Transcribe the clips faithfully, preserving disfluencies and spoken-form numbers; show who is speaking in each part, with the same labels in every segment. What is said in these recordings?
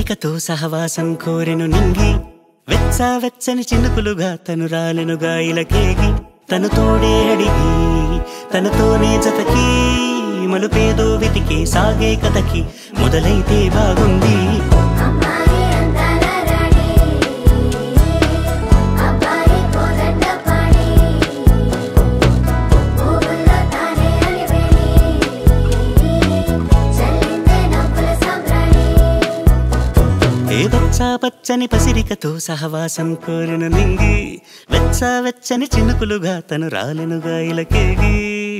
Speaker 1: పసిరికతో సహవాసం కోరెను నింగి వెచ్చా వెచ్చని చినుకులుగా తను రాలెనుగా ఇలకేగి తను తోడే అడిగి తనతోనే జతకి మలుపేదో వెతికి సాగే కథకి మొదలైతే బాగుంది. వెచ్చా పచ్చని పసిరికతో సహవాసం కోరెను నింగి వెచ్చా వెచ్చని చినుకులుగా తను రాలెనుగా ఇలకేగి.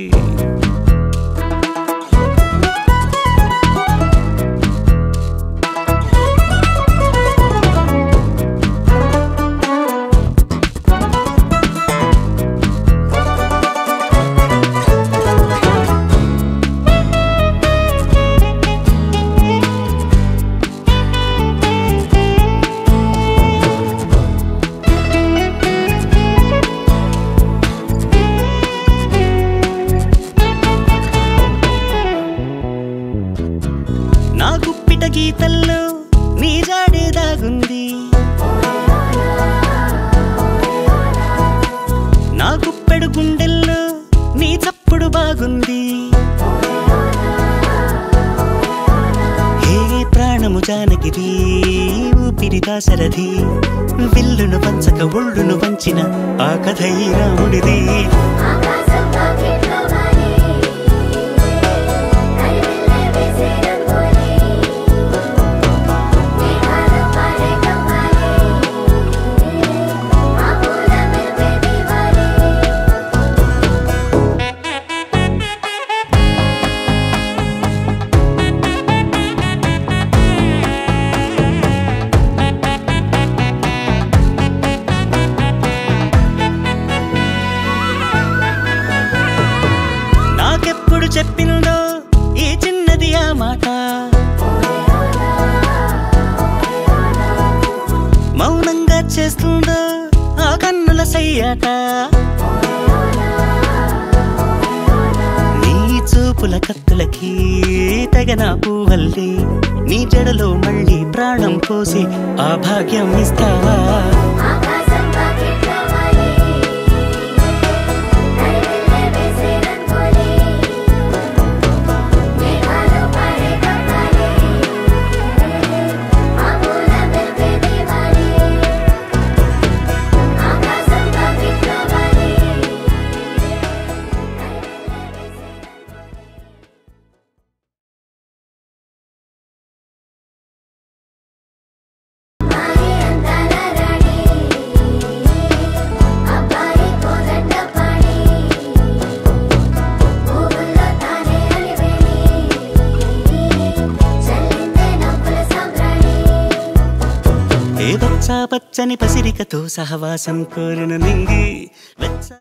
Speaker 1: నా గుప్పిట గీతల్లో నీ జాడే దాగుంది నా గుప్పెడు గుండెల్లో నీ చప్పుడు బాగుంది. హే ప్రాణము జానగిరి ఊపిరి దాశరథి విల్లును పంచక ఒళ్ళును వంచిన ఆ కథ ఈ రాముడిది. చెప్పిందో ఈ చిన్నది ఆ మాట మౌనంగా చేస్తుందో ఆ కన్నుల సయ్యాట నీ చూపుల కత్తులకి తెగన పువ్వల్లి నీ జడలో మళ్ళీ ప్రాణం పోసి ఆ భాగ్యం ఇస్తావా. వెచ్చా పచ్చని పసిరికతో సహవాసం కోరెను నింగి వెచ్చ